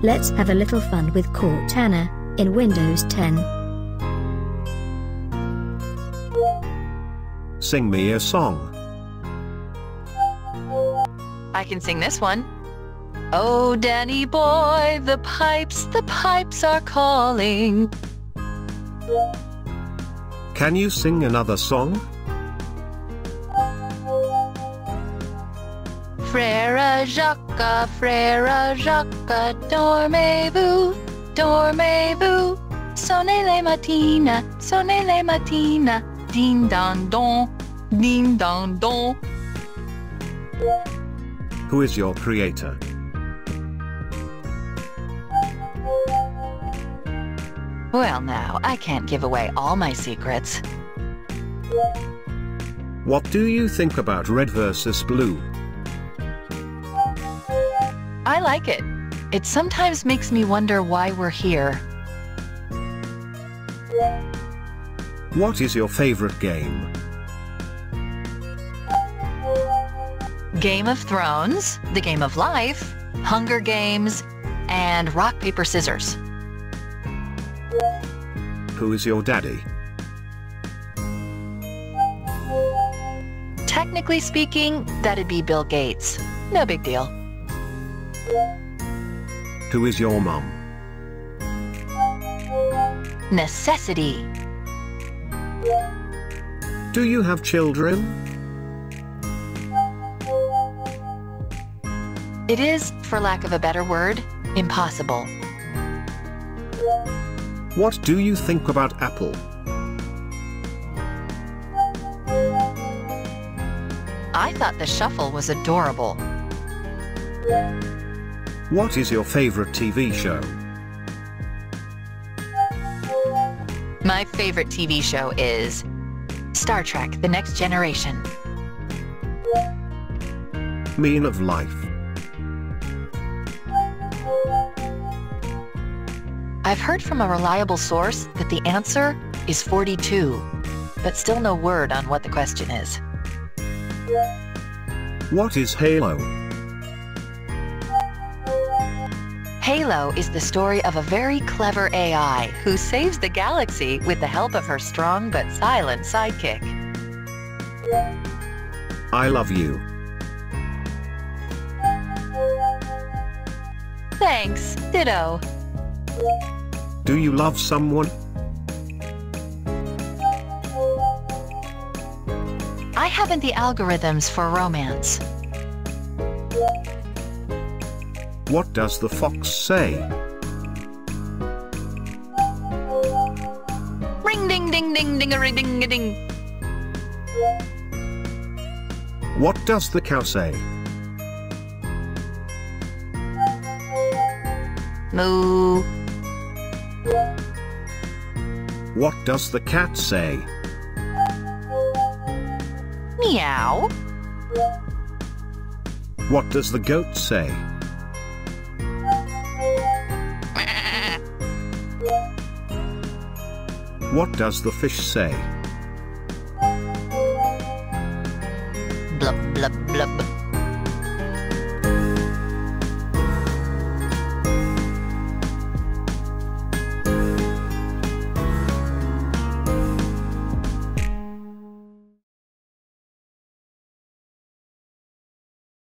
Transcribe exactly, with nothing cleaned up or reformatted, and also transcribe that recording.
Let's have a little fun with Cortana in Windows ten. Sing me a song. I can sing this one. Oh, Danny boy, the pipes, the pipes are calling. Can you sing another song? Frère Jacques, Frère Jacques, dormez-vous, dormez-vous. Sonnez les matines, sonnez les matines, ding dong dong, ding dong dong. Who is your creator? Well now, I can't give away all my secrets. What do you think about red versus blue? I like it. It sometimes makes me wonder why we're here. What is your favorite game? Game of Thrones, The Game of Life, Hunger Games, and Rock, Paper, Scissors. Who is your daddy? Technically speaking, that'd be Bill Gates. No big deal. Who is your mom? Necessity. Do you have children? It is, for lack of a better word, impossible. What do you think about Apple? I thought the shuffle was adorable. What is your favorite T V show? My favorite T V show is Star Trek: The Next Generation. Mean of life. I've heard from a reliable source that the answer is forty-two, but still no word on what the question is. What is Halo? Halo is the story of a very clever A I who saves the galaxy with the help of her strong but silent sidekick. I love you. Thanks, ditto. Do you love someone? I haven't the algorithms for romance. What does the fox say? Ring ding ding ding ding a ring ding a ding. What does the cow say? Moo. What does the cat say? Meow. What does the goat say? What does the fish say? Blub blub blub.